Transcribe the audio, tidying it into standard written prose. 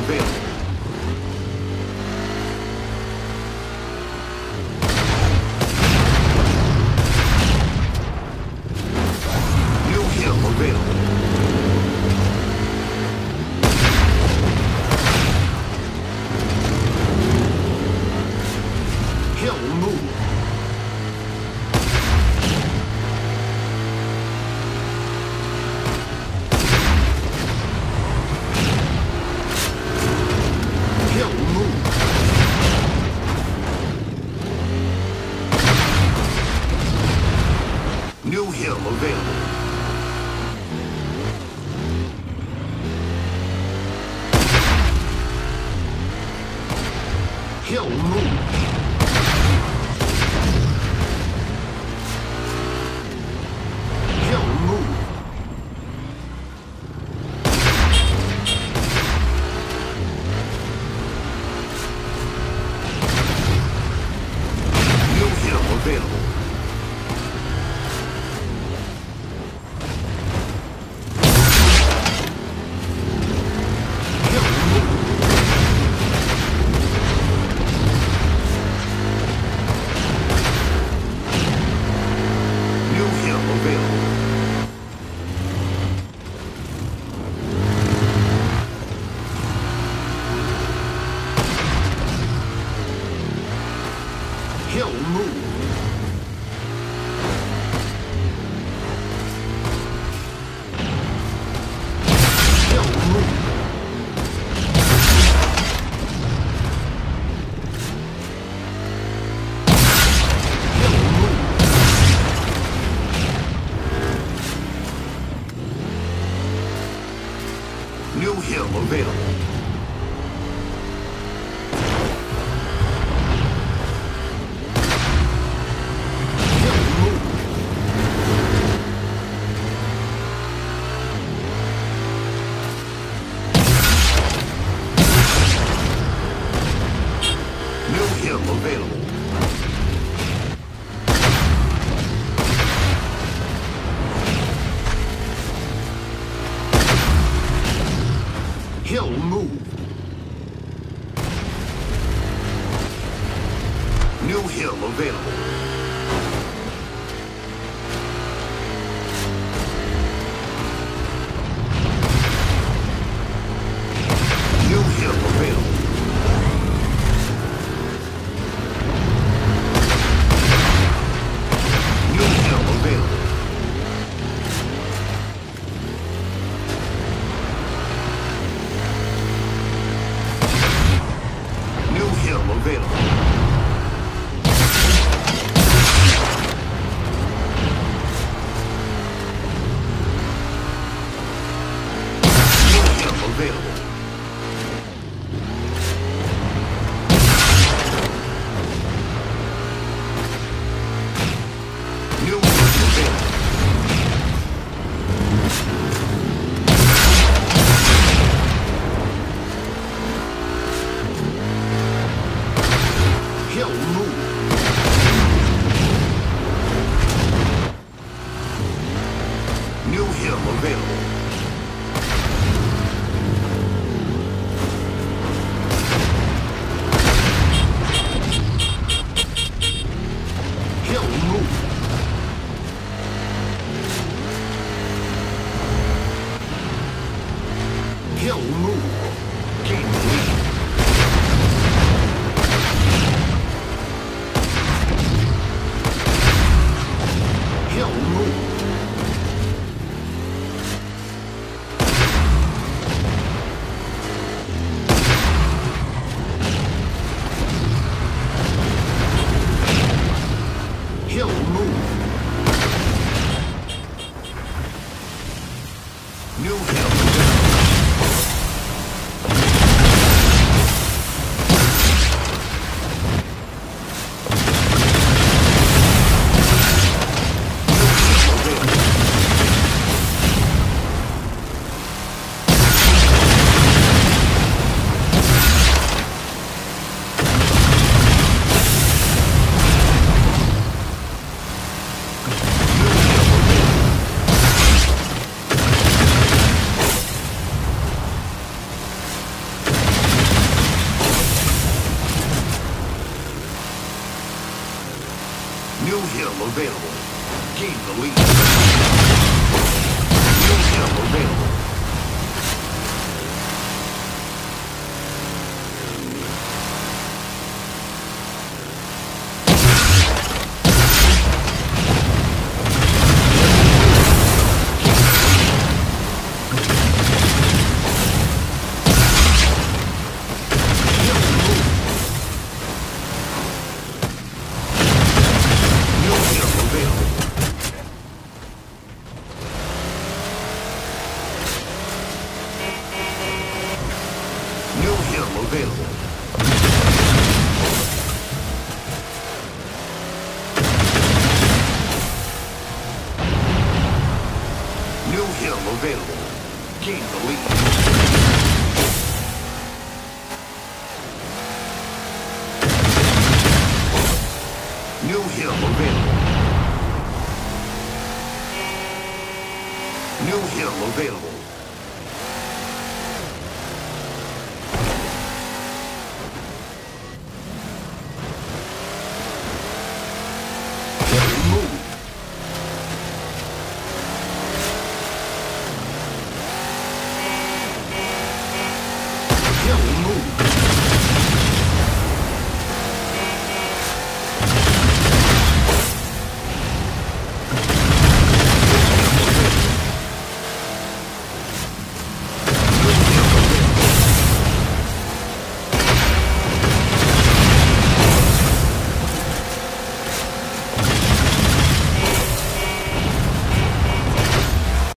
available. New hill available. Hill move. Hill move. New hill available. Hill move. Hill move. New hill available. Hill move. New hill available. Hill move. Hill move. Hill move. New hill available. Hill move. New hill available. Hill move. New hill available. New hill available. New hill available. New hill available. New hill available. New hill available. New hill available. Gain the lead. New hill available. Available. New hill available. Gain the lead. New hill available. New hill available. Hill